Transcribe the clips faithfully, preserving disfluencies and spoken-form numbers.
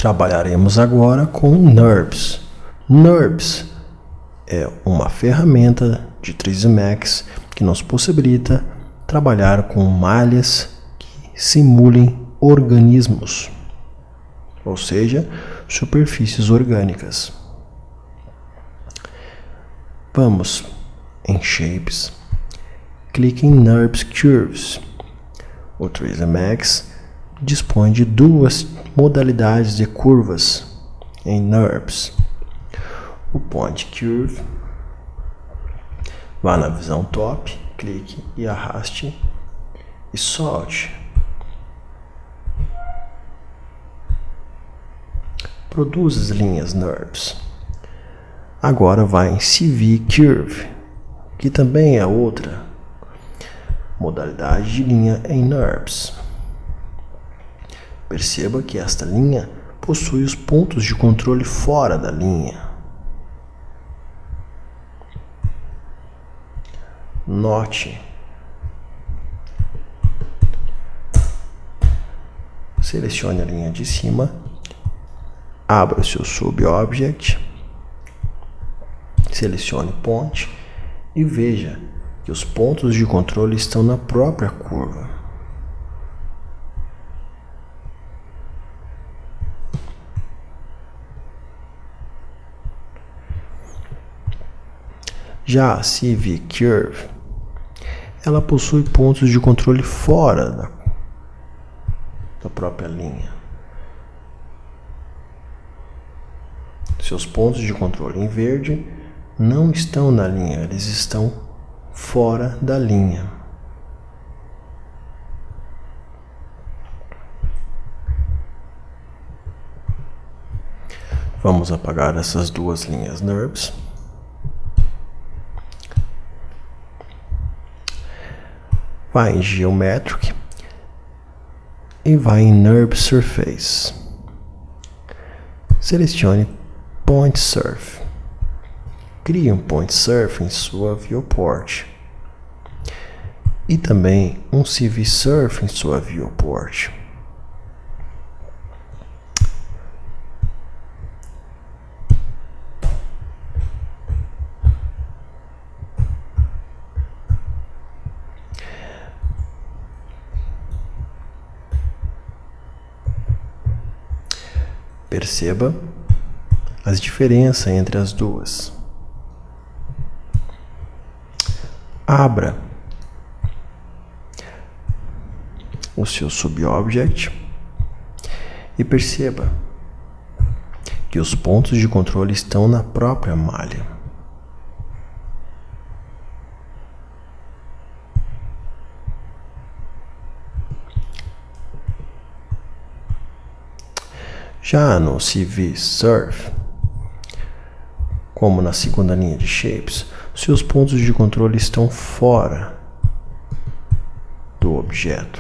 Trabalharemos agora com NURBS. NURBS é uma ferramenta de três D Max que nos possibilita trabalhar com malhas que simulem organismos, ou seja, superfícies orgânicas. Vamos em Shapes, clique em NURBS Curves. O três D Max dispõe de duas modalidades de curvas em NURBS. O Point Curve, vá na visão top, clique e arraste e solte. Produz as linhas NURBS. Agora vai em C V Curve, que também é outra modalidade de linha em NURBS. Perceba que esta linha possui os pontos de controle fora da linha. Note. Selecione a linha de cima, abra o seu Subobject, selecione Point e veja que os pontos de controle estão na própria curva. Já a C V Curve, ela possui pontos de controle fora da, da própria linha. Seus pontos de controle em verde não estão na linha, eles estão fora da linha. Vamos apagar essas duas linhas NURBS. Vai em Geometric e vai em NURBS Surface. Selecione Point Surf. Crie um Point Surf em sua Viewport e também um C V Surf em sua Viewport. Perceba as diferenças entre as duas. Abra o seu Subobject e perceba que os pontos de controle estão na própria malha. Já no C V Surf, como na segunda linha de Shapes, seus pontos de controle estão fora do objeto.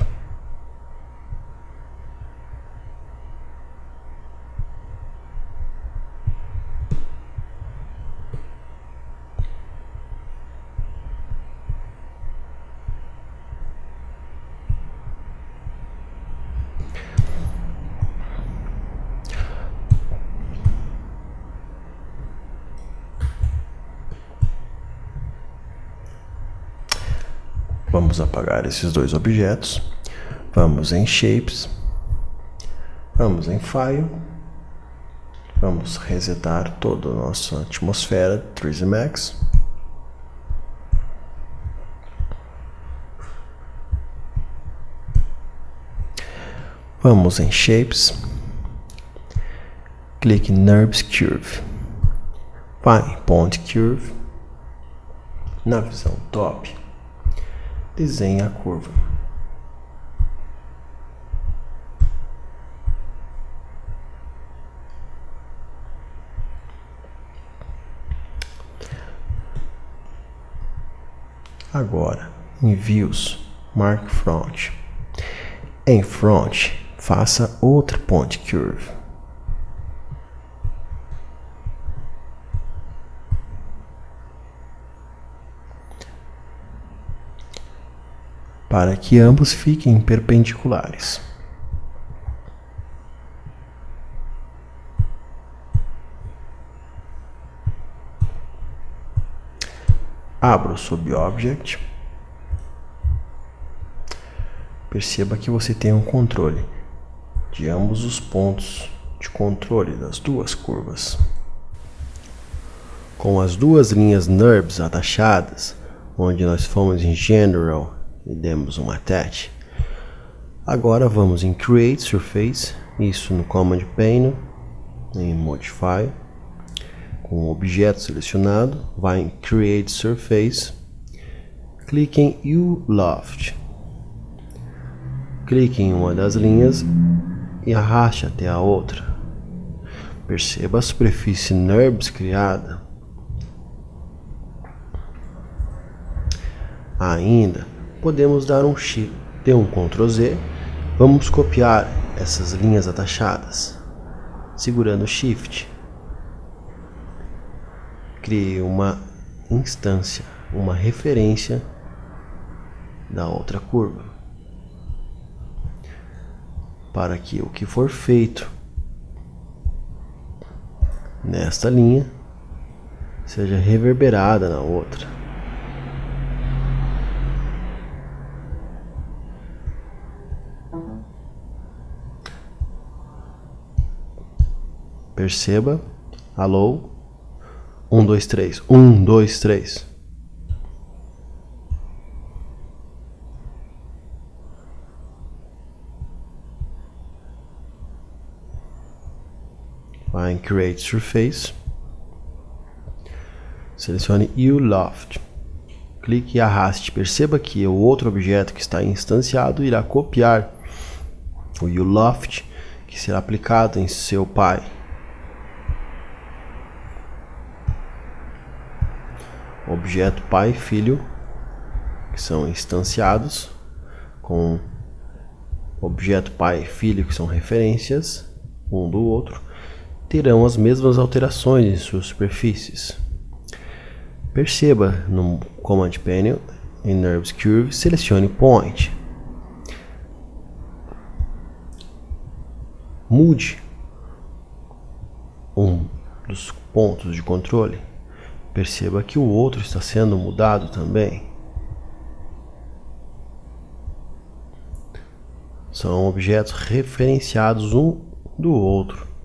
Vamos apagar esses dois objetos. Vamos em Shapes. Vamos em File. Vamos resetar toda a nossa atmosfera três D Max. Vamos em Shapes. Clique em NURBS Curve. Vai em Point Curve. Na visão top, desenhe a curva. Agora, em Views, marque Front. Em Front, faça outra Point Curve. Para que ambos fiquem perpendiculares. Abra o SubObject. Perceba que você tem um controle de ambos os pontos de controle das duas curvas. Com as duas linhas NURBS atachadas, onde nós fomos em General e demos uma attach, agora vamos em Create Surface, isso no Command Panel, em Modify, com o objeto selecionado, vai em Create Surface, clique em U-Loft, clique em uma das linhas e arraste até a outra. Perceba a superfície NURBS criada. Ainda podemos dar um Shift, ter um control Z. Vamos copiar essas linhas atachadas, segurando o Shift. Crie uma instância, uma referência da outra curva, para que o que for feito nesta linha seja reverberada na outra. Perceba, alô, um, dois, três, um, dois, três. Vai em Create Surface, selecione U-Loft, clique e arraste. Perceba que o outro objeto que está instanciado irá copiar o U-Loft, que será aplicado em seu pai. Objeto pai e filho, que são instanciados, com objeto pai e filho, que são referências um do outro, terão as mesmas alterações em suas superfícies. Perceba no Command Panel, em NURBS Curve, selecione Point. Mude um dos pontos de controle. Perceba que o outro está sendo mudado também. São objetos referenciados um do outro.